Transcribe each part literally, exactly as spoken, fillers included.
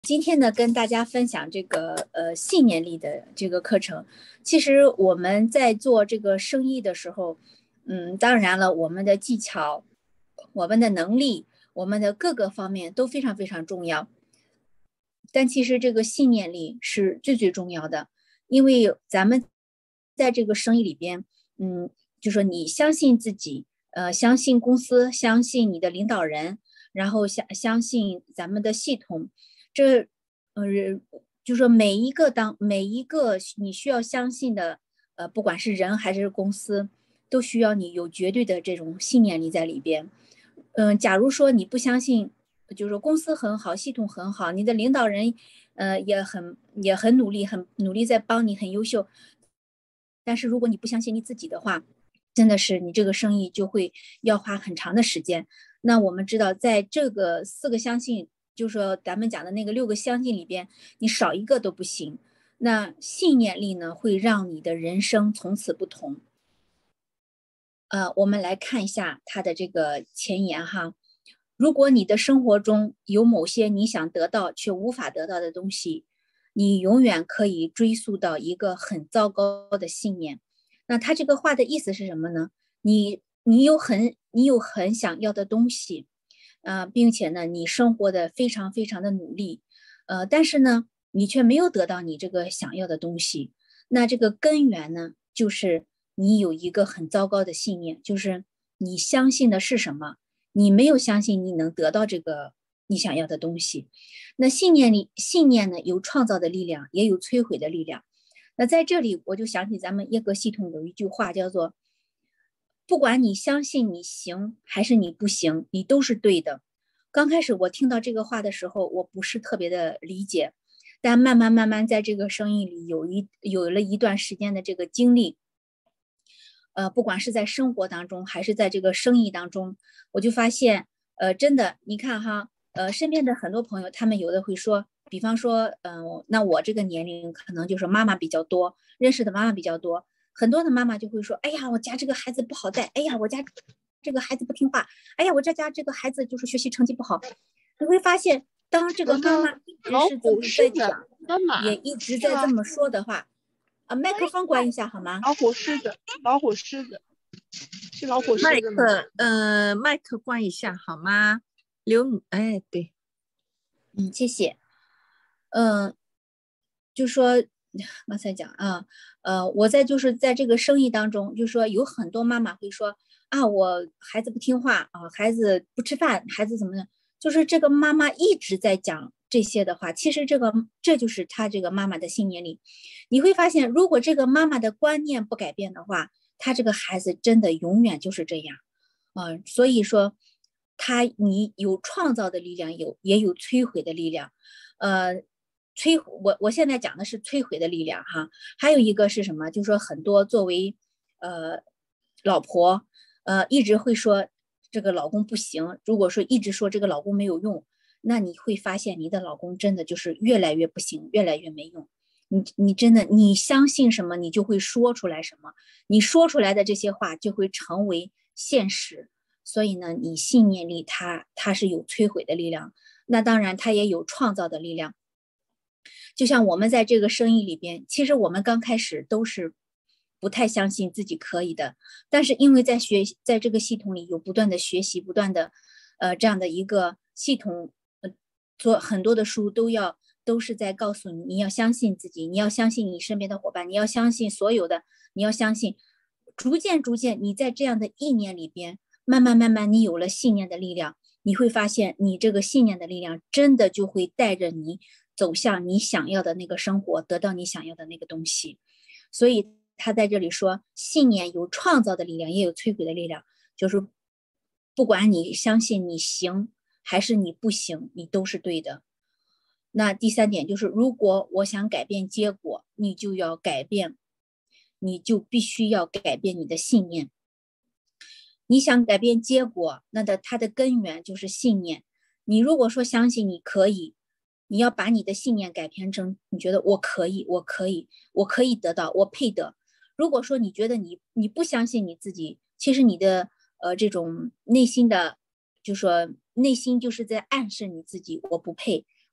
今天呢，跟大家分享这个呃信念力的这个课程。其实我们在做这个生意的时候，嗯，当然了，我们的技巧、我们的能力、我们的各个方面都非常非常重要。但其实这个信念力是最最重要的，因为咱们在这个生意里边，嗯，就说你相信自己，呃，相信公司，相信你的领导人，然后相相信咱们的系统。这，呃，就说每一个当每一个你需要相信的，呃，不管是人还是公司，都需要你有绝对的这种信念力在里边。嗯、呃，假如说你不相信，就是说公司很好，系统很好，你的领导人，呃，也很也很努力，很努力在帮你，很优秀。但是如果你不相信你自己的话，真的是你这个生意就会要花很长的时间。那我们知道，在这个四个相信，就是说咱们讲的那个六个相信里边，你少一个都不行。那信念力呢，会让你的人生从此不同。呃，我们来看一下它的这个前言哈。如果你的生活中有某些你想得到却无法得到的东西，你永远可以追溯到一个很糟糕的信念。那他这个话的意思是什么呢？你你有很你有很想要的东西，呃，并且呢，你生活的非常非常的努力，呃，但是呢，你却没有得到你这个想要的东西。那这个根源呢，就是你有一个很糟糕的信念，就是你相信的是什么，你没有相信你能得到这个你想要的东西。那信念里，信念呢，有创造的力量，也有摧毁的力量。那在这里，我就想起咱们耶格系统有一句话叫做：不管你相信你行还是你不行，你都是对的。刚开始我听到这个话的时候，我不是特别的理解，但慢慢慢慢在这个生意里有一有了一段时间的这个经历，呃，不管是在生活当中还是在这个生意当中，我就发现，呃，真的，你看哈，呃，身边的很多朋友，他们有的会说，比方说，嗯、呃，那我这个年龄可能就是妈妈比较多，认识的妈妈比较多，很多的妈妈就会说，哎呀，我家这个孩子不好带，哎呀，我家这个孩子不听话，哎呀，我这家这个孩子就是学习成绩不好。你会发现，当这个妈妈一直是这么在讲，也一直在这么说的话，啊，麦克风关一下好吗？ 老虎狮子，老虎狮子，是老虎狮麦子吗？ 克，呃，麦克关一下好吗？刘，哎，对， 嗯，谢谢。嗯、呃，就说刚才讲啊，呃，我在就是在这个生意当中，就说有很多妈妈会说啊，我孩子不听话啊，孩子不吃饭，孩子怎么的，就是这个妈妈一直在讲这些的话，其实这个这就是她这个妈妈的信念力。你会发现，如果这个妈妈的观念不改变的话，她这个孩子真的永远就是这样。啊、呃，所以说，他你有创造的力量，有也有摧毁的力量，呃，摧我我现在讲的是摧毁的力量哈，还有一个是什么？就是说很多作为呃老婆，呃一直会说这个老公不行，如果说一直说这个老公没有用，那你会发现你的老公真的就是越来越不行，越来越没用。你你真的你相信什么，你就会说出来什么，你说出来的这些话就会成为现实。所以呢，你信念力它它是有摧毁的力量，那当然它也有创造的力量。就像我们在这个生意里边，其实我们刚开始都是不太相信自己可以的，但是因为在学在这个系统里有不断的学习，不断的呃这样的一个系统，呃做很多的书都要都是在告诉你，你要相信自己，你要相信你身边的伙伴，你要相信所有的，你要相信，逐渐逐渐你在这样的意念里边，慢慢慢慢你有了信念的力量，你会发现你这个信念的力量真的就会带着你走向你想要的那个生活，得到你想要的那个东西。所以他在这里说，信念有创造的力量，也有摧毁的力量，就是不管你相信你行还是你不行，你都是对的。那第三点就是，如果我想改变结果，你就要改变，你就必须要改变你的信念。你想改变结果，那的它的根源就是信念。你如果说相信你可以，你要把你的信念改变成你觉得我可以，我可以，我可以得到，我配得。如果说你觉得你你不相信你自己，其实你的呃这种内心的，就说内心就是在暗示你自己，我不配，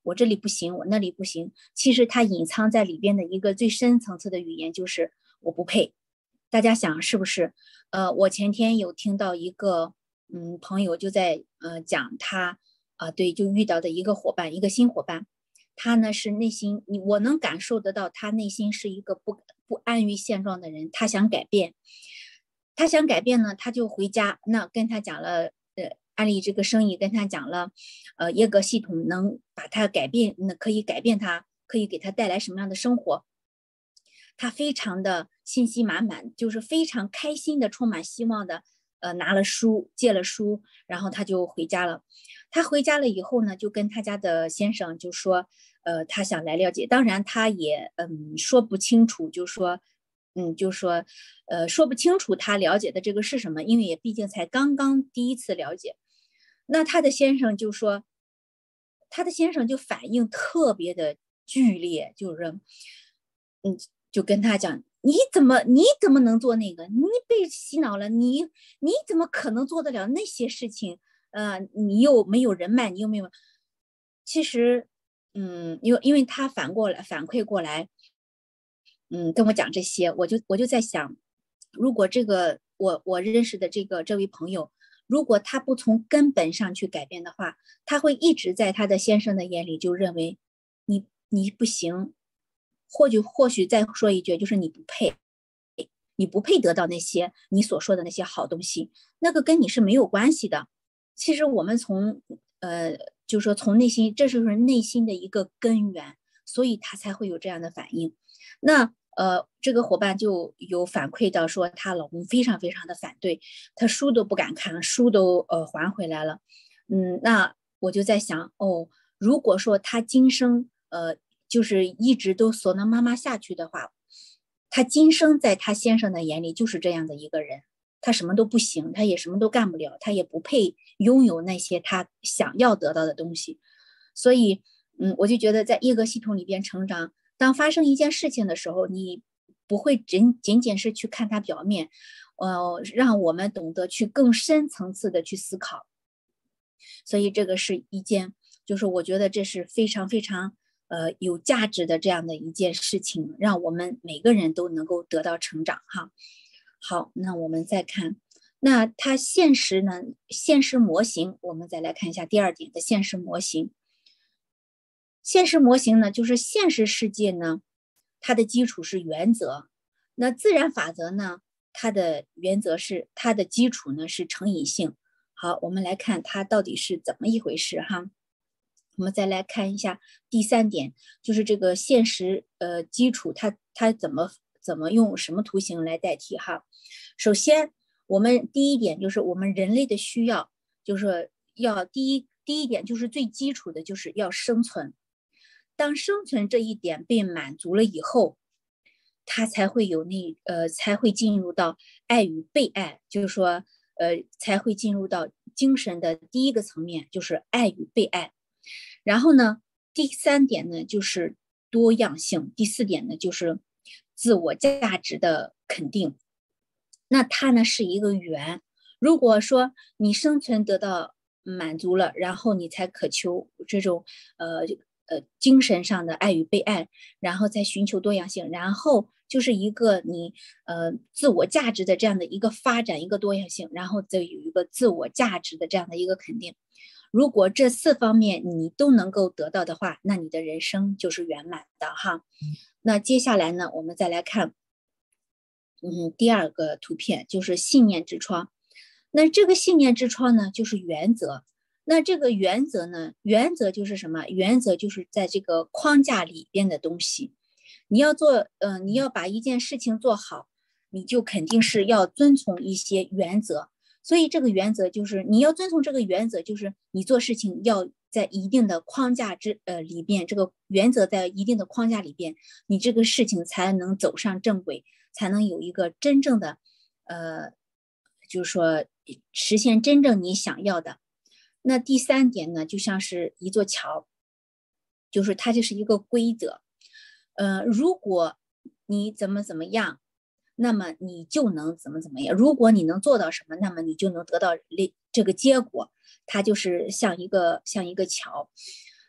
我这里不行，我那里不行。其实它隐藏在里边的一个最深层次的语言就是我不配。大家想是不是？呃，我前天有听到一个嗯朋友就在呃讲他啊、呃、对，就遇到的一个伙伴，一个新伙伴，他呢是内心你我能感受得到，他内心是一个不不安于现状的人，他想改变。他想改变呢，他就回家，那跟他讲了，呃，安利这个生意，跟他讲了，呃，耶格系统能把他改变，那可以改变他，可以给他带来什么样的生活？他非常的信心满满，就是非常开心的，充满希望的，呃，拿了书，借了书，然后他就回家了。他回家了以后呢，就跟他家的先生就说，呃，他想来了解，当然他也嗯说不清楚，就说。嗯，就说，呃，说不清楚他了解的这个是什么，因为也毕竟才刚刚第一次了解。那他的先生就说，他的先生就反应特别的剧烈，就是，嗯，就跟他讲，你怎么你怎么能做那个？你被洗脑了，你你怎么可能做得了那些事情？呃，你又没有人脉，你又没有，其实，嗯，因为因为他反过来反馈过来。嗯，跟我讲这些，我就我就在想，如果这个我我认识的这个这位朋友，如果他不从根本上去改变的话，他会一直在他的先生的眼里就认为你你不行，或许或许再说一句，就是你不配，你不配得到那些你所说的那些好东西，那个跟你是没有关系的。其实我们从呃，就是说从内心，这就是内心的一个根源，所以他才会有这样的反应。那呃，这个伙伴就有反馈到说，她老公非常非常的反对，她书都不敢看，书都呃还回来了。嗯，那我就在想，哦，如果说她今生呃就是一直都锁能妈妈下去的话，她今生在她先生的眼里就是这样的一个人，她什么都不行，她也什么都干不了，她也不配拥有那些她想要得到的东西。所以，嗯，我就觉得在耶格系统里边成长。当发生一件事情的时候，你不会仅仅仅是去看它表面，呃，让我们懂得去更深层次的去思考。所以这个是一件，就是我觉得这是非常非常呃有价值的这样的一件事情，让我们每个人都能够得到成长哈。好，那我们再看，那它现实呢？现实模型，我们再来看一下第二点的现实模型。现实模型呢，就是现实世界呢，它的基础是原则。那自然法则呢，它的原则是它的基础呢是成瘾性。好，我们来看它到底是怎么一回事哈。我们再来看一下第三点，就是这个现实呃基础它它怎么怎么用什么图形来代替哈。首先，我们第一点就是我们人类的需要，就是要第一第一点就是最基础的，就是要生存。当生存这一点被满足了以后，他才会有那呃，才会进入到爱与被爱，就是说，呃，才会进入到精神的第一个层面，就是爱与被爱。然后呢，第三点呢就是多样性，第四点呢就是自我价值的肯定。那它呢是一个圆，如果说你生存得到满足了，然后你才渴求这种呃。呃，精神上的爱与被爱，然后再寻求多样性，然后就是一个你呃自我价值的这样的一个发展，一个多样性，然后再有一个自我价值的这样的一个肯定。如果这四方面你都能够得到的话，那你的人生就是圆满的哈。那接下来呢，我们再来看，嗯，第二个图片就是信念之窗。那这个信念之窗呢，就是原则。那这个原则呢？原则就是什么？原则就是在这个框架里边的东西。你要做，呃，你要把一件事情做好，你就肯定是要遵从一些原则。所以这个原则就是你要遵从这个原则，就是你做事情要在一定的框架之呃里边，这个原则在一定的框架里边，你这个事情才能走上正轨，才能有一个真正的，呃，就是说实现真正你想要的。那第三点呢，就像是一座桥，就是它就是一个规则，呃，如果你怎么怎么样，那么你就能怎么怎么样。如果你能做到什么，那么你就能得到这个结果。它就是像一个像一个桥。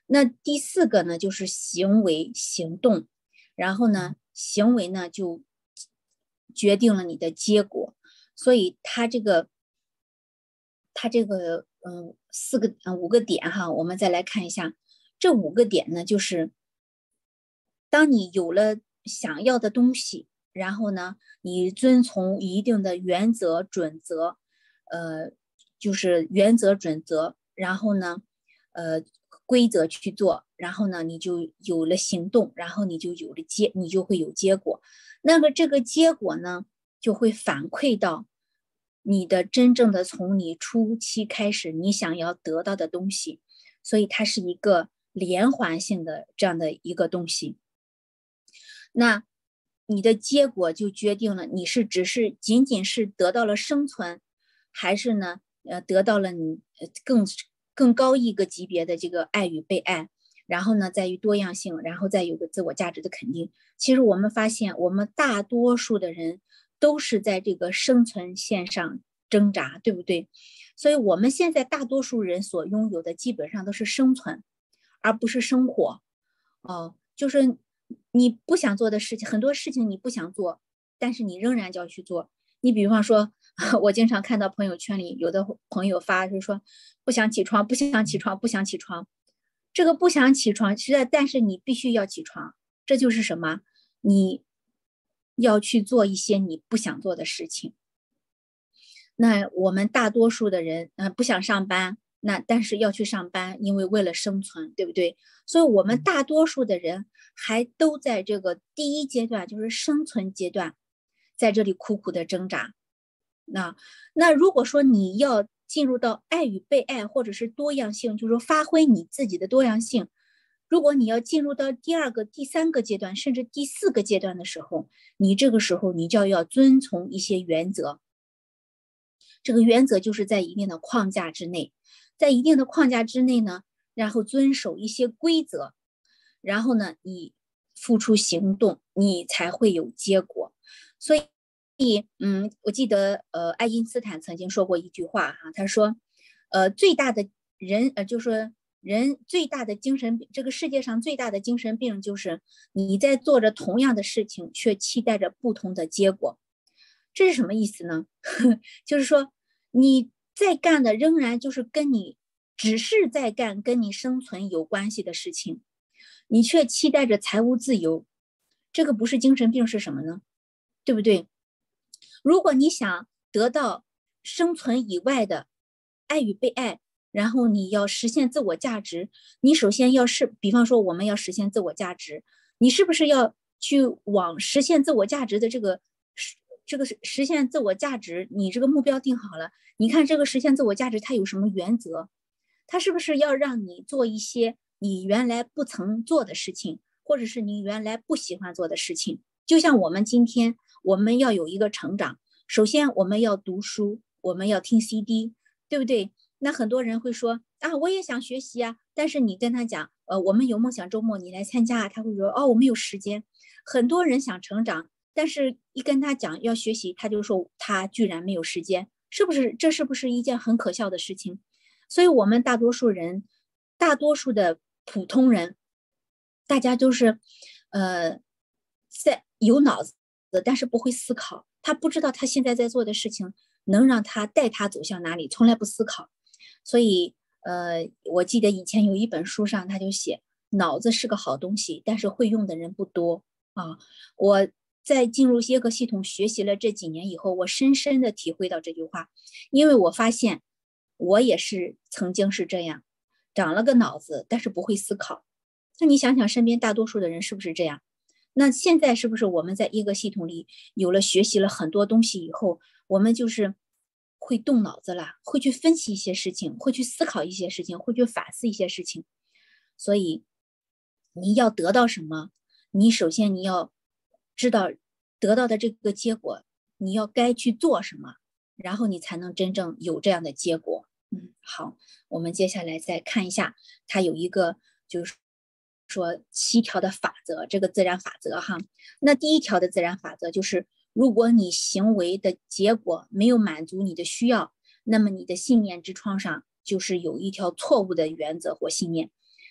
那第四个呢，就是行为行动，然后呢，行为呢就决定了你的结果。所以它这个，它这个，嗯，四个，嗯，五个点哈，我们再来看一下，这五个点呢，就是当你有了想要的东西，然后呢，你遵从一定的原则准则，呃，就是原则准则，然后呢，呃，规则去做，然后呢，你就有了行动，然后你就有了结，你就会有结果。那么这个结果呢，就会反馈到你的真正的从你初期开始你想要得到的东西，所以它是一个连环性的这样的一个东西。那你的结果就决定了你是只是仅仅是得到了生存，还是呢，呃，得到了你更更高一个级别的这个爱与被爱，然后呢，在于多样性，然后再有个自我价值的肯定。其实我们发现，我们大多数的人都是在这个生存线上挣扎，对不对？所以我们现在大多数人所拥有的基本上都是生存，而不是生活。哦，就是你不想做的事情，很多事情你不想做，但是你仍然就要去做。你比方说，我经常看到朋友圈里有的朋友发，就是说不想起床，不想起床，不想起床。这个不想起床，实在，但是你必须要起床，这就是什么？你要去做一些你不想做的事情。那我们大多数的人，呃，不想上班，那但是要去上班，因为为了生存，对不对？所以我们大多数的人还都在这个第一阶段，就是生存阶段，在这里苦苦的挣扎。那那如果说你要进入到爱与被爱，或者是多样性，就是说发挥你自己的多样性，如果你要进入到第二个、第三个阶段，甚至第四个阶段的时候，你这个时候你就要遵从一些原则。这个原则就是在一定的框架之内，在一定的框架之内呢，然后遵守一些规则，然后呢，你付出行动，你才会有结果。所以，嗯，我记得呃，爱因斯坦曾经说过一句话哈，他说，呃，最大的人呃，就是说人最大的精神病，这个世界上最大的精神病就是你在做着同样的事情，却期待着不同的结果。这是什么意思呢？就是说你在干的仍然就是跟你只是在干跟你生存有关系的事情，你却期待着财务自由，这个不是精神病是什么呢？对不对？如果你想得到生存以外的爱与被爱，然后你要实现自我价值，你首先要是，比方说我们要实现自我价值，你是不是要去往实现自我价值的这个这个实现自我价值，你这个目标定好了，你看这个实现自我价值它有什么原则？它是不是要让你做一些你原来不曾做的事情，或者是你原来不喜欢做的事情？就像我们今天我们要有一个成长，首先我们要读书，我们要听 C D， 对不对？那很多人会说啊，我也想学习啊，但是你跟他讲，呃，我们有梦想周末，你来参加啊，他会说哦，我没有时间。很多人想成长，但是一跟他讲要学习，他就说他居然没有时间，是不是？这是不是一件很可笑的事情？所以我们大多数人，大多数的普通人，大家都是，呃，在有脑子，但是不会思考，他不知道他现在在做的事情能让他带他走向哪里，从来不思考。所以，呃，我记得以前有一本书上他就写，脑子是个好东西，但是会用的人不多啊。我在进入耶格系统学习了这几年以后，我深深的体会到这句话，因为我发现我也是曾经是这样，长了个脑子，但是不会思考。那你想想身边大多数的人是不是这样？那现在是不是我们在一个系统里有了学习了很多东西以后，我们就是会动脑子了，会去分析一些事情，会去思考一些事情，会去反思一些事情。所以你要得到什么，你首先你要知道得到的这个结果，你要该去做什么，然后你才能真正有这样的结果。嗯，好，我们接下来再看一下，它有一个就是说七条的法则，这个自然法则哈。那第一条的自然法则就是，如果你行为的结果没有满足你的需要，那么你的信念之窗上就是有一条错误的原则或信念。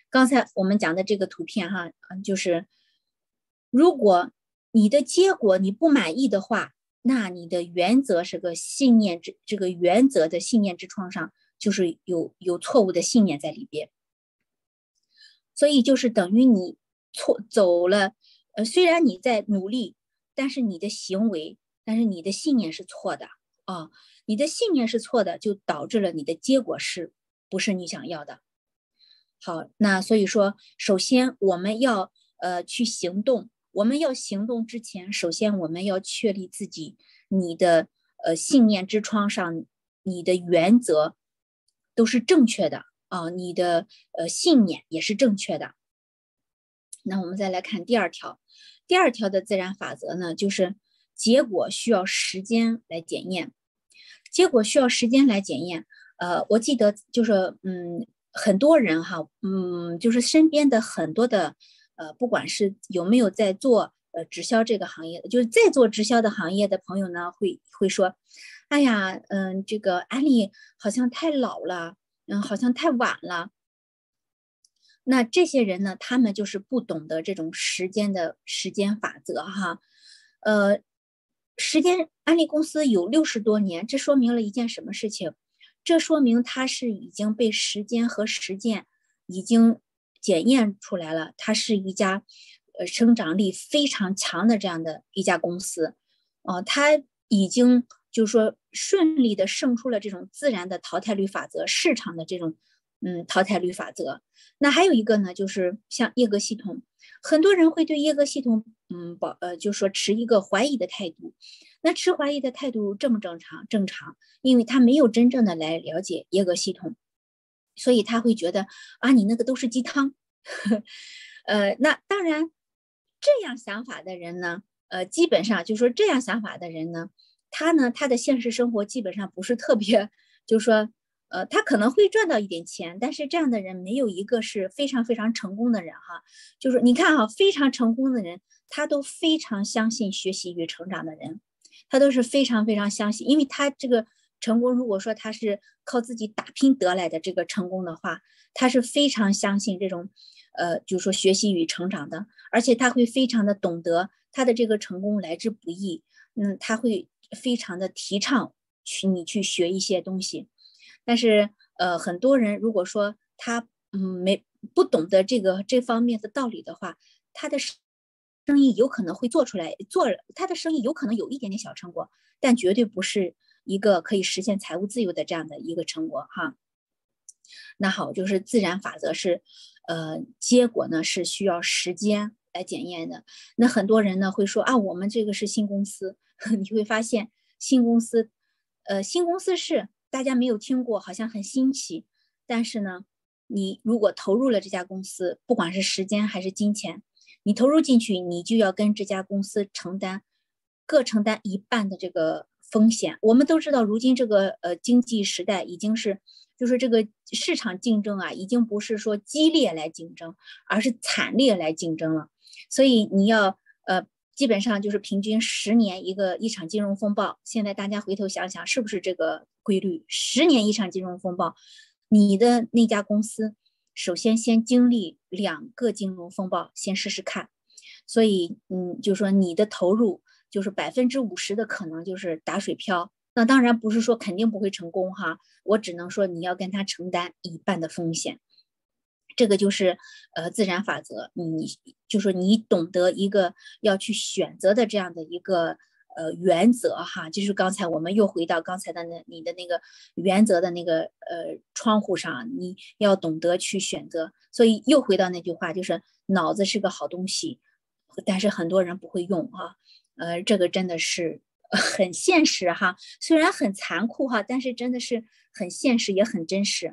刚才我们讲的这个图片哈，就是如果你的结果你不满意的话，那你的原则是个信念之这个原则的信念之窗上，就是有有错误的信念在里边，所以就是等于你错走了，呃，虽然你在努力，但是你的行为，但是你的信念是错的啊，你的信念是错的，就导致了你的结果是不是你想要的。好，那所以说，首先我们要呃去行动。我们要行动之前，首先我们要确立自己你的呃信念之窗上，你的原则都是正确的啊，你的呃信念也是正确的。那我们再来看第二条，第二条的自然法则呢，就是结果需要时间来检验，结果需要时间来检验。呃，我记得就是嗯，很多人哈，嗯，就是身边的很多的。呃，不管是有没有在做呃直销这个行业的，就是在做直销的行业的朋友呢，会会说，哎呀，嗯，这个安利好像太老了，嗯，好像太晚了。那这些人呢，他们就是不懂得这种时间的时间法则哈，呃，时间安利公司有六十多年，这说明了一件什么事情？这说明它是已经被时间和实践已经检验出来了，它是一家呃生长力非常强的这样的一家公司，呃，它已经就是说顺利的胜出了这种自然的淘汰率法则，市场的这种嗯淘汰率法则。那还有一个呢，就是像耶格系统，很多人会对耶格系统嗯保呃就是说持一个怀疑的态度。那持怀疑的态度正不正常？正常，因为他没有真正的来了解耶格系统。所以他会觉得啊，你那个都是鸡汤，呃，那当然，这样想法的人呢，呃，基本上就是说这样想法的人呢，他呢，他的现实生活基本上不是特别，就是说，呃，他可能会赚到一点钱，但是这样的人没有一个是非常非常成功的人哈。就是你看哈，非常成功的人，他都非常相信学习与成长的人，他都是非常非常相信，因为他这个。成功，如果说他是靠自己打拼得来的这个成功的话，他是非常相信这种，呃，就是说学习与成长的，而且他会非常的懂得他的这个成功来之不易，嗯，他会非常的提倡去你去学一些东西，但是呃，很多人如果说他嗯没不懂得这个这方面的道理的话，他的生意有可能会做出来，做他的生意有可能有一点点小成果，但绝对不是。一个可以实现财务自由的这样的一个成果哈。那好，就是自然法则是，呃，结果呢是需要时间来检验的。那很多人呢会说啊，我们这个是新公司，你会发现新公司，呃，新公司是大家没有听过，好像很新奇，但是呢，你如果投入了这家公司，不管是时间还是金钱，你投入进去，你就要跟这家公司承担各承担一半的这个。风险，我们都知道，如今这个呃经济时代已经是，就是这个市场竞争啊，已经不是说激烈来竞争，而是惨烈来竞争了。所以你要呃，基本上就是平均十年一个一场金融风暴。现在大家回头想想，是不是这个规律？十年一场金融风暴，你的那家公司首先先经历两个金融风暴，先试试看。所以嗯，就说你的投入。就是百分之五十的可能就是打水漂，那当然不是说肯定不会成功哈，我只能说你要跟他承担一半的风险，这个就是呃自然法则，你就说你懂得一个要去选择的这样的一个呃原则哈，就是刚才我们又回到刚才的那你的那个原则的那个呃窗户上，你要懂得去选择，所以又回到那句话，就是脑子是个好东西，但是很多人不会用哈。呃，这个真的是很现实哈，虽然很残酷哈，但是真的是很现实，也很真实。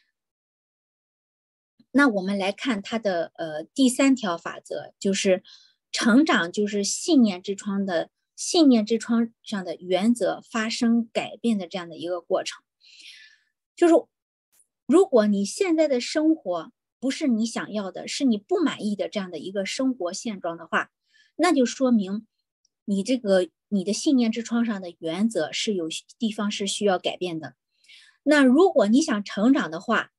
那我们来看它的呃第三条法则，就是成长就是信念之窗的信念之窗上的原则发生改变的这样的一个过程。就是如果你现在的生活不是你想要的，是你不满意的这样的一个生活现状的话，那就说明。你这个你的信念之窗上的原则是有地方是需要改变的。那如果你想成长的话，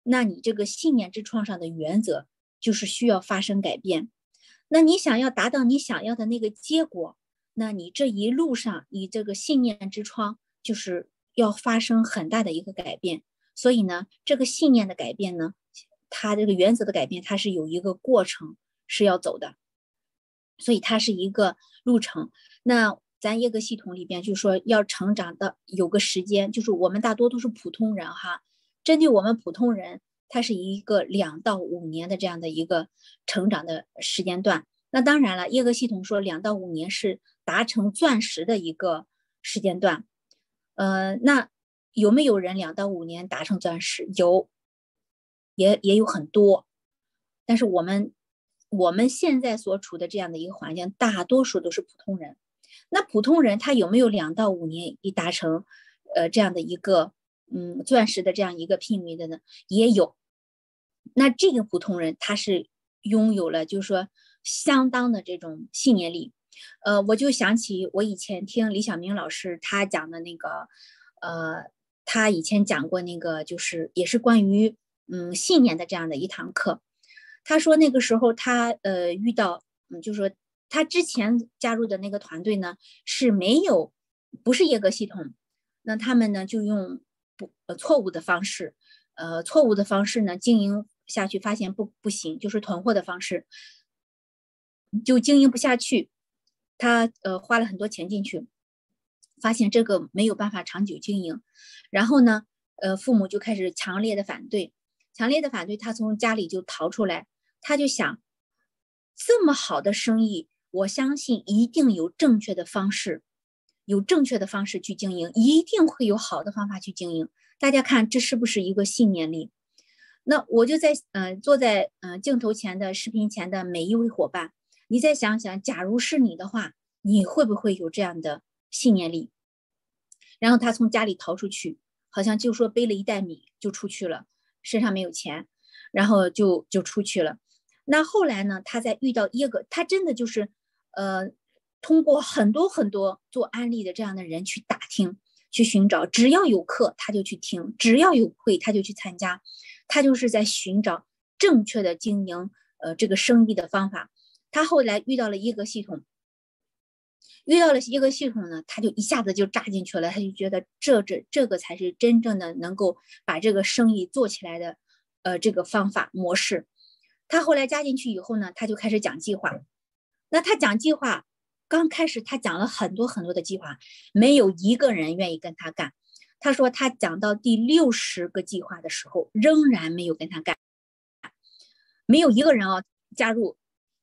那你这个信念之窗上的原则就是需要发生改变。那你想要达到你想要的那个结果，那你这一路上你这个信念之窗就是要发生很大的一个改变。所以呢，这个信念的改变呢，它这个原则的改变，它是有一个过程是要走的，所以它是一个路程。那咱耶格系统里边就说要成长的有个时间，就是我们大多都是普通人哈，针对我们普通人，它是一个两到五年的这样的一个成长的时间段。那当然了，耶格系统说两到五年是达成钻石的一个时间段。呃，那有没有人两到五年达成钻石？有，也也有很多。但是我们我们现在所处的这样的一个环境，大多数都是普通人。那普通人他有没有两到五年以达成呃这样的一个嗯钻石的这样一个品位的呢？也有。那这个普通人他是拥有了就是说相当的这种信念力。呃，我就想起我以前听李晓明老师他讲的那个，呃，他以前讲过那个就是也是关于嗯信念的这样的一堂课。他说那个时候他呃遇到嗯就是说他之前加入的那个团队呢是没有不是耶格系统，那他们呢就用不呃错误的方式，呃错误的方式呢经营下去，发现不不行，就是囤货的方式，就经营不下去。他呃花了很多钱进去，发现这个没有办法长久经营，然后呢，呃父母就开始强烈的反对，强烈的反对，他从家里就逃出来，他就想，这么好的生意，我相信一定有正确的方式，有正确的方式去经营，一定会有好的方法去经营。大家看这是不是一个信念力？那我就在呃坐在呃镜头前的视频前的每一位伙伴，你再想想，假如是你的话，你会不会有这样的信念力？然后他从家里逃出去，好像就说背了一袋米就出去了，身上没有钱，然后就就出去了。那后来呢，他在遇到耶格，他真的就是呃通过很多很多做安利的这样的人去打听，去寻找，只要有课他就去听，只要有会他就去参加，他就是在寻找正确的经营呃这个生意的方法。他后来遇到了耶格系统，遇到了耶格系统呢，他就一下子就扎进去了，他就觉得这这这个才是真正的能够把这个生意做起来的呃这个方法模式。他后来加进去以后呢，他就开始讲计划。那他讲计划，刚开始他讲了很多很多的计划，没有一个人愿意跟他干。他说他讲到第六十个计划的时候，仍然没有跟他干，没有一个人啊加入。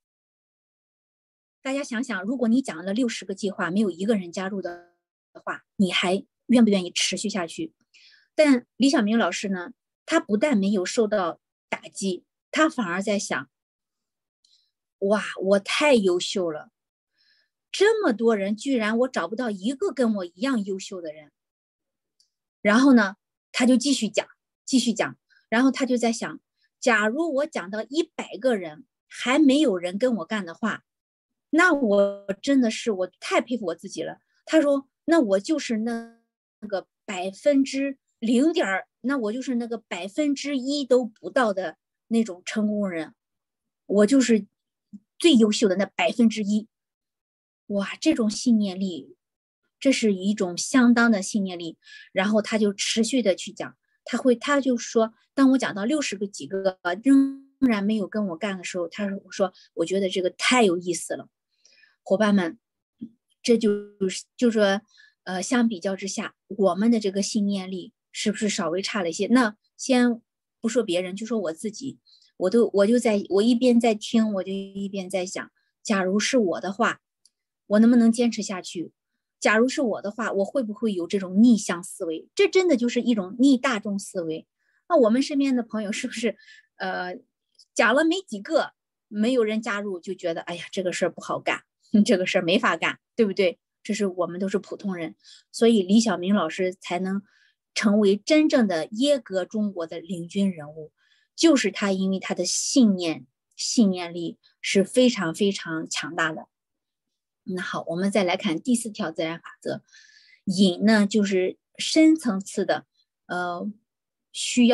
大家想想，如果你讲了六十个计划，没有一个人加入的话，你还愿不愿意持续下去？但李晓明老师呢，他不但没有受到打击，他反而在想，哇，我太优秀了，这么多人居然我找不到一个跟我一样优秀的人。然后呢，他就继续讲，继续讲，然后他就在想，假如我讲到一百个人还没有人跟我干的话，那我真的是我太佩服我自己了。他说，那我就是那个百分之零点，那我就是那个百分之一都不到的那种成功人，我就是最优秀的那百分之一。哇，这种信念力，这是一种相当的信念力。然后他就持续的去讲，他会，他就说，当我讲到六十个几个仍然没有跟我干的时候，他说，我说我觉得这个太有意思了。伙伴们，这就是就说，呃，相比较之下，我们的这个信念力是不是稍微差了一些？那先不说别人，就说我自己，我都我就在我一边在听，我就一边在想，假如是我的话，我能不能坚持下去？假如是我的话，我会不会有这种逆向思维？这真的就是一种逆大众思维。那我们身边的朋友是不是，呃，讲了没几个，没有人加入，就觉得，哎呀，这个事儿不好干。这个事儿没法干，对不对？这是我们都是普通人，所以李晓明老师才能成为真正的耶格中国的领军人物，就是他因为他的信念信念力是非常非常强大的。那好，我们再来看第四条自然法则，引呢就是深层次的呃需要，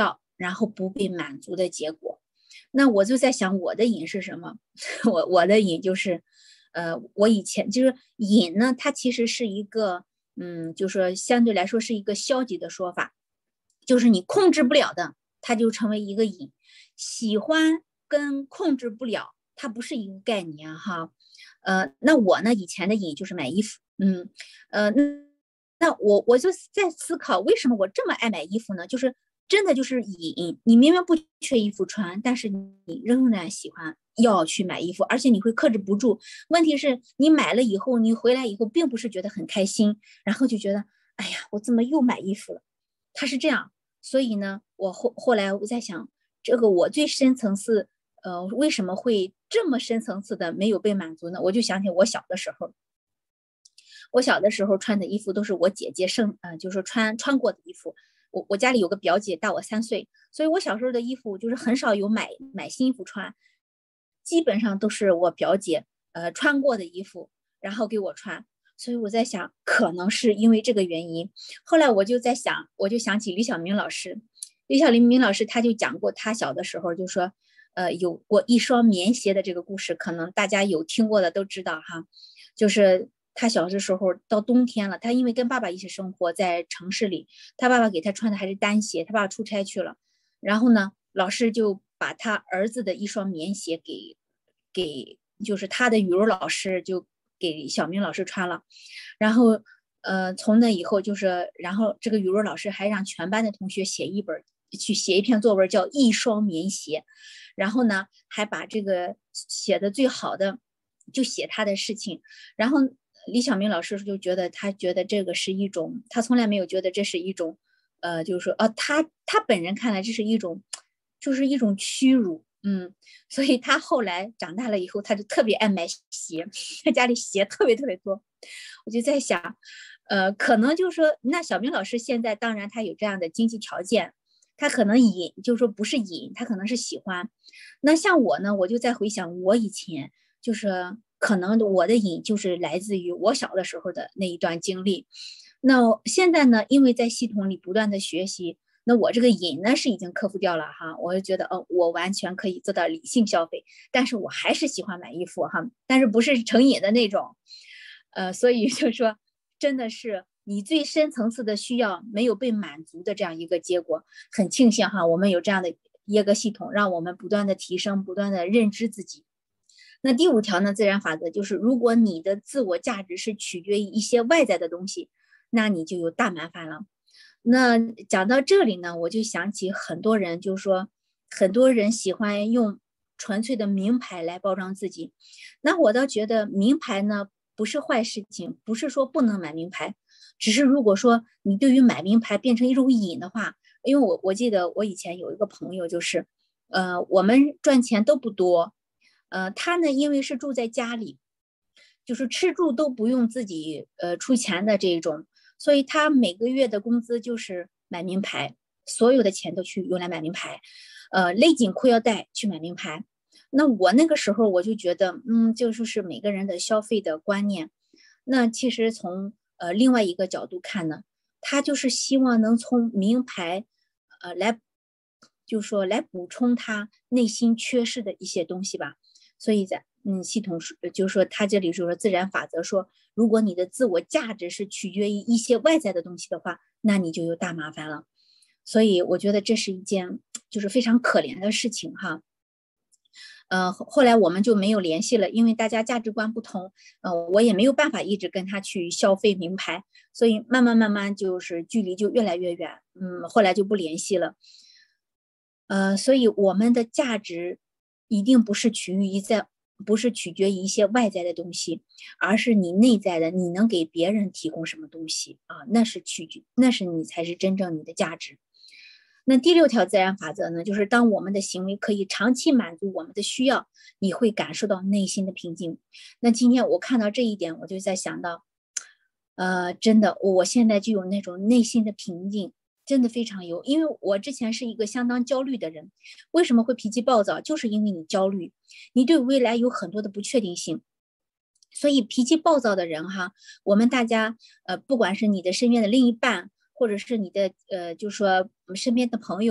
然后不被满足的结果。那我就在想我的瘾是什么？我我的瘾就是，呃，我以前就是瘾呢，它其实是一个，嗯，就是说相对来说是一个消极的说法，就是你控制不了的，它就成为一个瘾。喜欢跟控制不了，它不是一个概念哈。呃，那我呢以前的瘾就是买衣服，嗯，呃，那那我我就在思考，为什么我这么爱买衣服呢？就是真的就是瘾，你明明不缺衣服穿，但是你仍然喜欢要去买衣服，而且你会克制不住。问题是你买了以后，你回来以后并不是觉得很开心，然后就觉得，哎呀，我怎么又买衣服了？他是这样，所以呢，我后后来我在想，这个我最深层次，呃，为什么会这么深层次的没有被满足呢？我就想起我小的时候。我小的时候穿的衣服都是我姐姐剩，呃，就是穿穿过的衣服。我我家里有个表姐大我三岁，所以我小时候的衣服就是很少有买买新衣服穿，基本上都是我表姐呃穿过的衣服，然后给我穿。所以我在想，可能是因为这个原因。后来我就在想，我就想起李小明老师，李小明老师他就讲过，他小的时候就说，呃，有过一双棉鞋的这个故事，可能大家有听过的都知道哈，就是。他小的时候到冬天了，他因为跟爸爸一起生活在城市里，他爸爸给他穿的还是单鞋，他爸爸出差去了，然后呢，老师就把他儿子的一双棉鞋给给，就是他的语文老师就给小明老师穿了，然后呃，从那以后就是，然后这个语文老师还让全班的同学写一本，去写一篇作文叫《一双棉鞋》，然后呢，还把这个写的最好的就写他的事情，然后。李小明老师就觉得，他觉得这个是一种，他从来没有觉得这是一种，呃，就是说，呃，他他本人看来这是一种，就是一种屈辱，嗯，所以他后来长大了以后，他就特别爱买鞋，他家里鞋特别特别多。我就在想，呃，可能就是说，那小明老师现在当然他有这样的经济条件，他可能瘾，就是说不是瘾，他可能是喜欢。那像我呢，我就在回想我以前就是。可能我的瘾就是来自于我小的时候的那一段经历。那现在呢，因为在系统里不断的学习，那我这个瘾呢是已经克服掉了哈。我就觉得，哦，我完全可以做到理性消费，但是我还是喜欢买衣服哈，但是不是成瘾的那种。呃，所以就说，真的是你最深层次的需要没有被满足的这样一个结果。很庆幸哈，我们有这样的一个系统，让我们不断的提升，不断的认知自己。那第五条呢，自然法则就是，如果你的自我价值是取决于一些外在的东西，那你就有大麻烦了。那讲到这里呢，我就想起很多人，就是说，很多人喜欢用纯粹的名牌来包装自己。那我倒觉得名牌呢不是坏事情，不是说不能买名牌，只是如果说你对于买名牌变成一种瘾的话，因为我我记得我以前有一个朋友，就是，呃，我们赚钱都不多。呃，他呢，因为是住在家里，就是吃住都不用自己呃出钱的这种，所以他每个月的工资就是买名牌，所有的钱都去用来买名牌，呃，勒紧裤腰带去买名牌。那我那个时候我就觉得，嗯，就是每个人的消费的观念。那其实从呃另外一个角度看呢，他就是希望能从名牌，呃来，就说来补充他内心缺失的一些东西吧。所以在嗯系统就是说，他这里就说自然法则说，如果你的自我价值是取决于一些外在的东西的话，那你就有大麻烦了。所以我觉得这是一件就是非常可怜的事情哈。呃，后来我们就没有联系了，因为大家价值观不同，呃，我也没有办法一直跟他去消费名牌，所以慢慢慢慢就是距离就越来越远，嗯，后来就不联系了。呃，所以我们的价值一定不是取决于在，不是取决于一些外在的东西，而是你内在的，你能给别人提供什么东西啊？那是取决，那是你才是真正你的价值。那第六条自然法则呢，就是当我们的行为可以长期满足我们的需要，你会感受到内心的平静。那今天我看到这一点，我就在想到，呃，真的，我现在就有那种内心的平静。真的非常有，因为我之前是一个相当焦虑的人。为什么会脾气暴躁？就是因为你焦虑，你对未来有很多的不确定性。所以脾气暴躁的人哈，我们大家呃，不管是你的身边的另一半，或者是你的呃，就是说身边的朋友，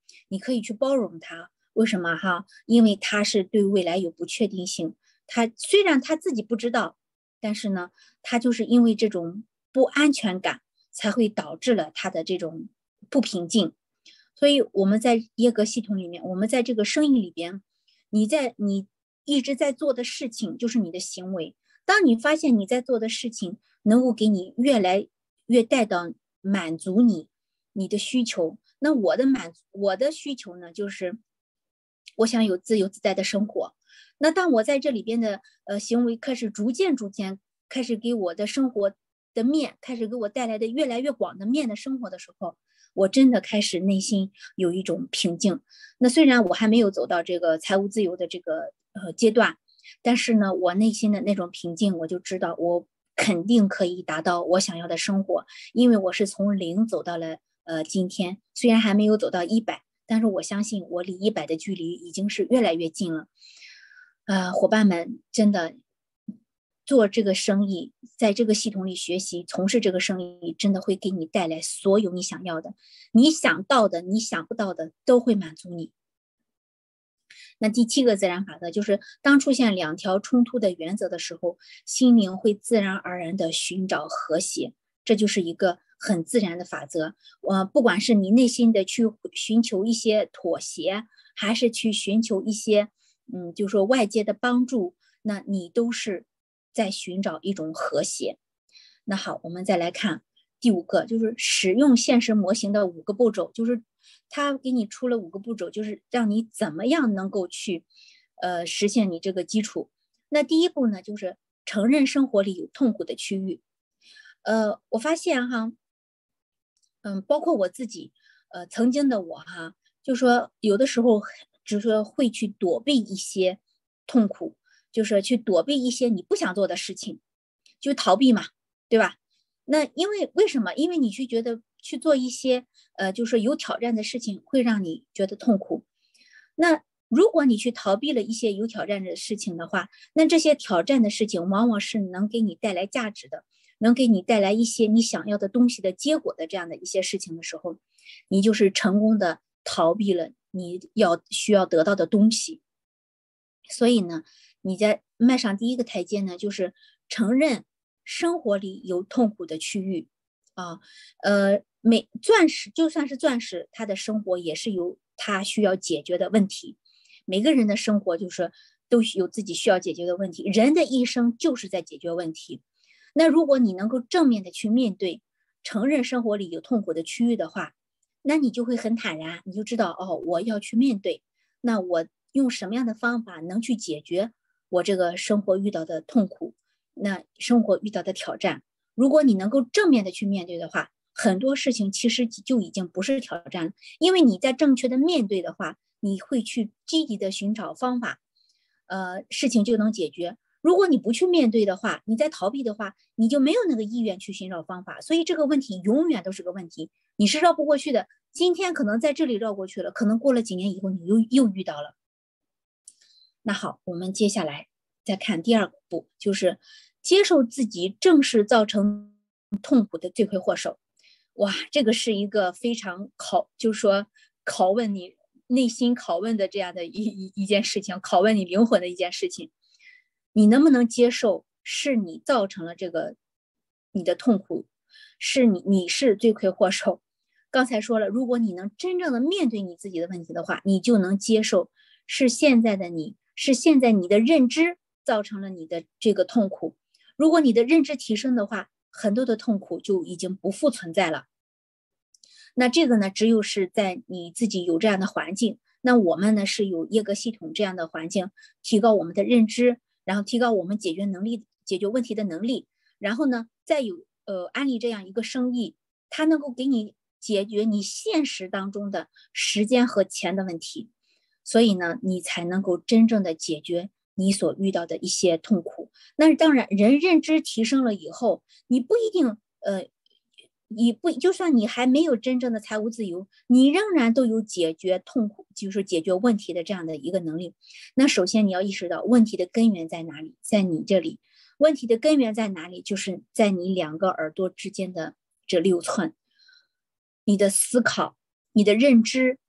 你可以去包容他。为什么哈？因为他是对未来有不确定性，他虽然他自己不知道，但是呢，他就是因为这种不安全感，才会导致了他的这种不平静。所以我们在耶格系统里面，我们在这个生意里边，你在你一直在做的事情就是你的行为。当你发现你在做的事情能够给你越来越带到满足你你的需求，那我的满我的需求呢，就是我想有自由自在的生活。那当我在这里边的呃行为开始逐渐逐渐开始给我的生活的面开始给我带来的越来越广的面的生活的时候，我真的开始内心有一种平静。那虽然我还没有走到这个财务自由的这个呃阶段，但是呢，我内心的那种平静，我就知道我肯定可以达到我想要的生活，因为我是从零走到了呃今天，虽然还没有走到一百，但是我相信我离一百的距离已经是越来越近了。呃，伙伴们，真的做这个生意，在这个系统里学习，从事这个生意，真的会给你带来所有你想要的，你想到的，你想不到的，都会满足你。那第七个自然法则就是，当出现两条冲突的原则的时候，心灵会自然而然的寻找和谐，这就是一个很自然的法则。呃，不管是你内心的去寻求一些妥协，还是去寻求一些，嗯，就是说外界的帮助，那你都是在寻找一种和谐。那好，我们再来看第五个，就是使用现实模型的五个步骤，就是他给你出了五个步骤，就是让你怎么样能够去呃实现你这个基础。那第一步呢，就是承认生活里有痛苦的区域。呃，我发现哈，嗯，包括我自己，呃，曾经的我哈，就说有的时候就是说会去躲避一些痛苦，就是去躲避一些你不想做的事情，就逃避嘛，对吧？那因为为什么？因为你去觉得去做一些呃，就是有挑战的事情，会让你觉得痛苦。那如果你去逃避了一些有挑战的事情的话，那这些挑战的事情往往是能给你带来价值的，能给你带来一些你想要的东西的结果的这样的一些事情的时候，你就是成功的逃避了你要需要得到的东西。所以呢，你在迈上第一个台阶呢，就是承认生活里有痛苦的区域啊，呃，每钻石就算是钻石，他的生活也是有他需要解决的问题。每个人的生活就是都有自己需要解决的问题，人的一生就是在解决问题。那如果你能够正面的去面对，承认生活里有痛苦的区域的话，那你就会很坦然，你就知道哦，我要去面对，那我用什么样的方法能去解决我这个生活遇到的痛苦，那生活遇到的挑战。如果你能够正面的去面对的话，很多事情其实就已经不是挑战了，因为你在正确的面对的话，你会去积极的寻找方法，呃，事情就能解决。如果你不去面对的话，你在逃避的话，你就没有那个意愿去寻找方法，所以这个问题永远都是个问题，你是绕不过去的。今天可能在这里绕过去了，可能过了几年以后你又又遇到了。那好，我们接下来再看第二步，就是接受自己正是造成痛苦的罪魁祸首。哇，这个是一个非常考，就是说拷问你内心拷问的这样的一一一件事情，拷问你灵魂的一件事情。你能不能接受是你造成了这个你的痛苦，是你你是罪魁祸首。刚才说了，如果你能真正的面对你自己的问题的话，你就能接受是现在的你，是现在你的认知造成了你的这个痛苦。如果你的认知提升的话，很多的痛苦就已经不复存在了。那这个呢，只有是在你自己有这样的环境，那我们呢是有耶格系统这样的环境，提高我们的认知，然后提高我们解决能力、解决问题的能力，然后呢，再有呃安利这样一个生意，它能够给你解决你现实当中的时间和钱的问题，所以呢，你才能够真正的解决你所遇到的一些痛苦。那当然，人认知提升了以后，你不一定呃。你不，就算你还没有真正的财务自由，你仍然都有解决痛苦，就是解决问题的这样的一个能力。那首先你要意识到问题的根源在哪里，在你这里。问题的根源在哪里？就是在你两个耳朵之间的这六寸，你的思考、你的认知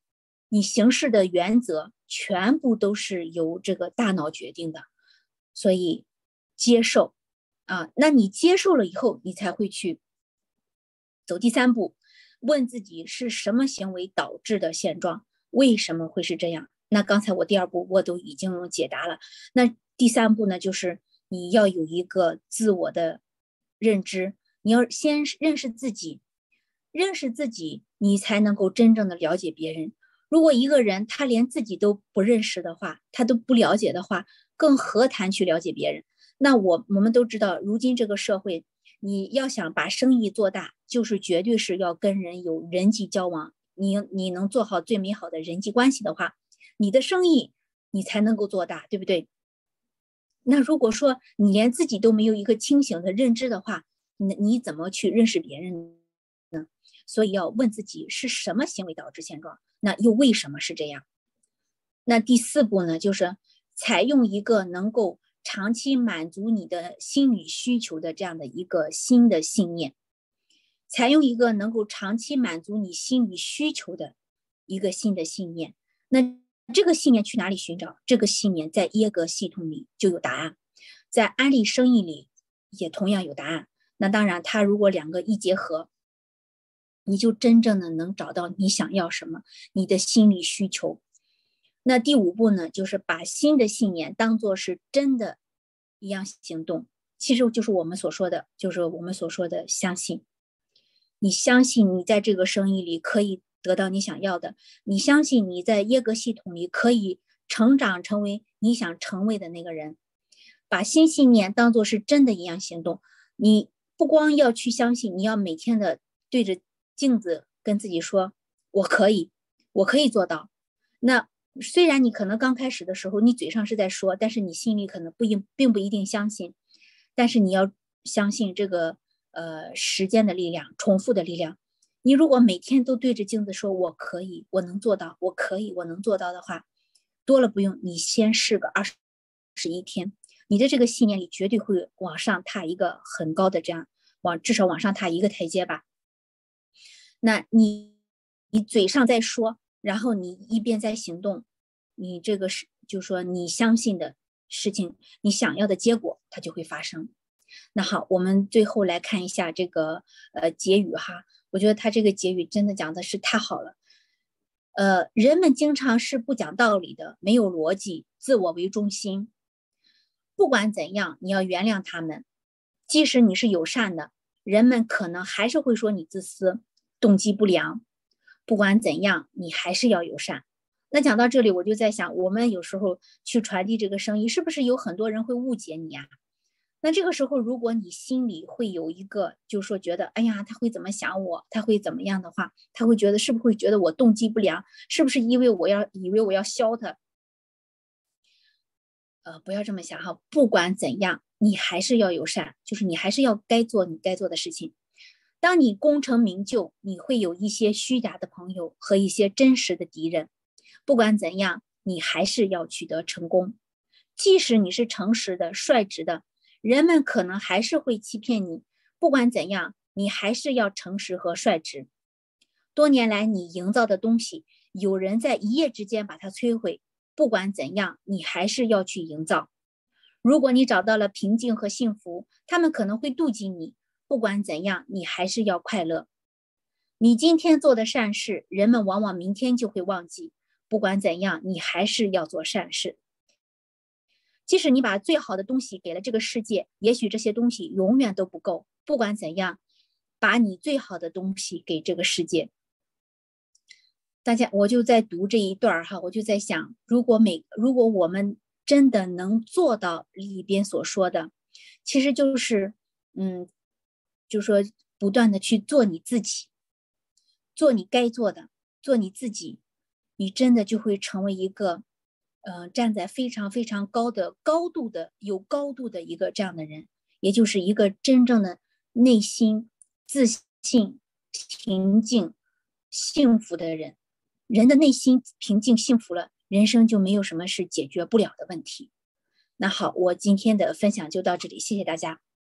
你行事的原则全部都是由这个大脑决定的，所以接受啊，那你接受了以后，你才会去走第三步，问自己是什么行为导致的现状，为什么会是这样？那刚才我第二步我都已经解答了，那第三步呢，就是你要有一个自我的认知，你要先认识自己，认识自己，你才能够真正的了解别人。如果一个人他连自己都不认识的话，他都不了解的话，更何谈去了解别人？那我我们都知道，如今这个社会，你要想把生意做大，就是绝对是要跟人有人际交往，你你能做好最美好的人际关系的话，你的生意你才能够做大，对不对？那如果说你连自己都没有一个清醒的认知的话，你你怎么去认识别人呢？所以要问自己是什么行为导致现状，那又为什么是这样？那第四步呢，就是采用一个能够长期满足你的心理需求的这样的一个新的信念，采用一个能够长期满足你心理需求的一个新的信念。那这个信念去哪里寻找？这个信念在耶格系统里就有答案，在安利生意里也同样有答案。那当然，它如果两个一结合，你就真正的能找到你想要什么，你的心理需求。那第五步呢，就是把新的信念当作是真的一样行动，其实就是我们所说的，就是我们所说的相信。你相信你在这个生意里可以得到你想要的，你相信你在耶格系统里可以成长成为你想成为的那个人，把新信念当作是真的一样行动。你不光要去相信，你要每天的对着镜子跟自己说，我可以，我可以做到。那虽然你可能刚开始的时候你嘴上是在说，但是你心里可能不一并不一定相信，但是你要相信这个呃时间的力量，重复的力量。你如果每天都对着镜子说我可以，我能做到，我可以，我能做到的话，多了不用，你先试个二十一天，你的这个信念里绝对会往上踏一个很高的这样往至少往上踏一个台阶吧。那你你嘴上在说，然后你一边在行动，你这个是就是说你相信的事情，你想要的结果它就会发生。那好，我们最后来看一下这个呃结语哈，我觉得他这个结语真的讲的是太好了。呃，人们经常是不讲道理的，没有逻辑，自我为中心。不管怎样，你要原谅他们，即使你是友善的，人们可能还是会说你自私，动机不良。不管怎样，你还是要友善。那讲到这里，我就在想，我们有时候去传递这个生意，是不是有很多人会误解你啊？那这个时候，如果你心里会有一个，就是说觉得，哎呀，他会怎么想我，他会怎么样的话，他会觉得是不是会觉得我动机不良，是不是因为我要以为我要削他？呃，不要这么想哈，不管怎样，你还是要友善，就是你还是要该做你该做的事情。当你功成名就，你会有一些虚假的朋友和一些真实的敌人。不管怎样，你还是要取得成功。即使你是诚实的、率直的，人们可能还是会欺骗你。不管怎样，你还是要诚实和率直。多年来你营造的东西，有人在一夜之间把它摧毁。不管怎样，你还是要去营造。如果你找到了平静和幸福，他们可能会妒忌你。不管怎样，你还是要快乐。你今天做的善事，人们往往明天就会忘记。不管怎样，你还是要做善事。即使你把最好的东西给了这个世界，也许这些东西永远都不够。不管怎样，把你最好的东西给这个世界。大家，我就在读这一段哈，我就在想，如果每如果我们真的能做到里边所说的，其实就是，嗯，就是说不断的去做你自己，做你该做的，做你自己，你真的就会成为一个，呃，站在非常非常高的高度的有高度的一个这样的人，也就是一个真正的内心自信、平静、幸福的人。人的内心平静幸福了，人生就没有什么是解决不了的问题。那好，我今天的分享就到这里，谢谢大家。